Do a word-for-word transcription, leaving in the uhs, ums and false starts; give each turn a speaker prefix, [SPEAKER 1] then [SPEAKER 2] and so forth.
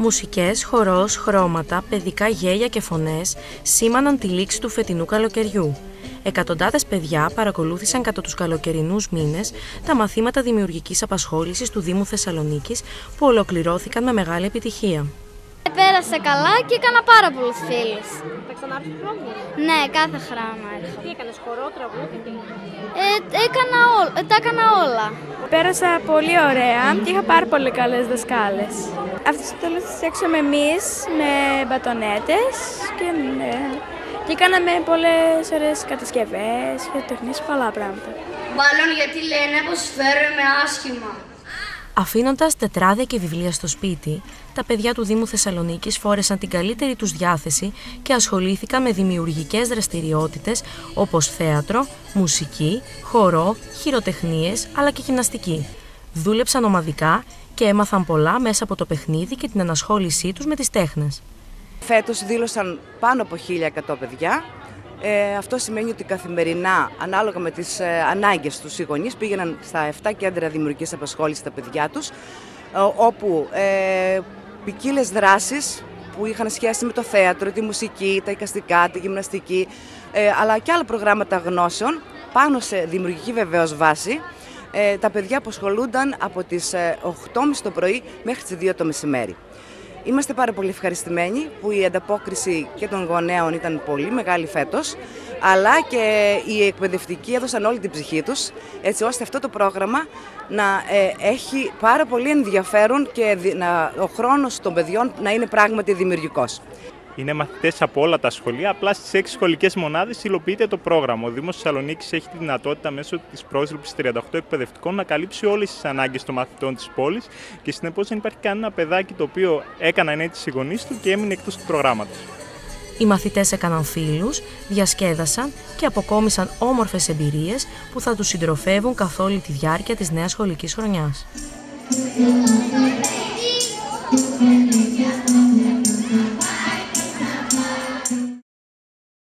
[SPEAKER 1] Μουσικές, χορός, χρώματα, παιδικά γέλια και φωνές σήμαναν τη λήξη του φετινού καλοκαιριού. Εκατοντάδες παιδιά παρακολούθησαν κατά τους καλοκαιρινούς μήνες τα μαθήματα δημιουργικής απασχόλησης του Δήμου Θεσσαλονίκης που ολοκληρώθηκαν με μεγάλη επιτυχία.
[SPEAKER 2] Πέρασα καλά και έκανα πάρα πολλούς φίλους.
[SPEAKER 3] Θα ξανάρθεις χρόνια?
[SPEAKER 2] Ναι, κάθε χρόνο έρχομαι.
[SPEAKER 3] Τι έκανες, χορό, τραγούδι, τι?
[SPEAKER 2] Ε, έκανα ό, ε, τα έκανα όλα.
[SPEAKER 4] Πέρασα πολύ ωραία και είχα πάρα πολύ καλές δασκάλες. Αυτές τις τέλος τις φτιάξαμε εμείς με μπατονέτες και, ναι, και κάναμε πολλές ωραίες κατασκευές, χειροτεχνίες, πολλά πράγματα.
[SPEAKER 5] Μάλλον γιατί λένε πως φέρομαι άσχημα.
[SPEAKER 1] Αφήνοντας τετράδια και βιβλία στο σπίτι, τα παιδιά του Δήμου Θεσσαλονίκης φόρεσαν την καλύτερη τους διάθεση και ασχολήθηκαν με δημιουργικές δραστηριότητες όπως θέατρο, μουσική, χορό, χειροτεχνίες αλλά και γυμναστική. Δούλεψαν ομαδικά και έμαθαν πολλά μέσα από το παιχνίδι και την ενασχόλησή τους με τις τέχνες.
[SPEAKER 6] Φέτος δήλωσαν πάνω από χίλια εκατό παιδιά. Ε, αυτό σημαίνει ότι καθημερινά, ανάλογα με τις ε, ανάγκες τους, οι γονείς πήγαιναν στα επτά κέντρα δημιουργικής απασχόλησης τα παιδιά τους, ε, όπου ε, ποικίλες δράσεις που είχαν σχέση με το θέατρο, τη μουσική, τα εικαστικά, τη γυμναστική, ε, αλλά και άλλα προγράμματα γνώσεων, πάνω σε δημιουργική βεβαίως βάση, ε, τα παιδιά απασχολούνταν από τις ε, οκτώ και μισή το πρωί μέχρι τις δύο το μεσημέρι. Είμαστε πάρα πολύ ευχαριστημένοι που η ανταπόκριση και των γονέων ήταν πολύ μεγάλη φέτος, αλλά και οι εκπαιδευτικοί έδωσαν όλη την ψυχή τους, έτσι ώστε αυτό το πρόγραμμα να ε, έχει πάρα πολύ ενδιαφέρον και να, ο χρόνος των παιδιών να είναι πράγματι δημιουργικός.
[SPEAKER 7] Είναι μαθητές από όλα τα σχολεία, απλά στις έξι σχολικές μονάδες υλοποιείται το πρόγραμμα. Ο Δήμος Θεσσαλονίκης έχει τη δυνατότητα μέσω της πρόσληψης τριάντα οκτώ εκπαιδευτικών να καλύψει όλες τις ανάγκες των μαθητών της πόλης και συνεπώς δεν υπάρχει κανένα παιδάκι το οποίο έκαναν αίτηση οι γονείς του και έμεινε εκτός του προγράμματος.
[SPEAKER 1] Οι μαθητές έκαναν φίλους, διασκέδασαν και αποκόμισαν όμορφες εμπειρίες που θα τους συντροφεύουν καθ' όλη τη διάρκεια της νέας σχολικής χρονιάς.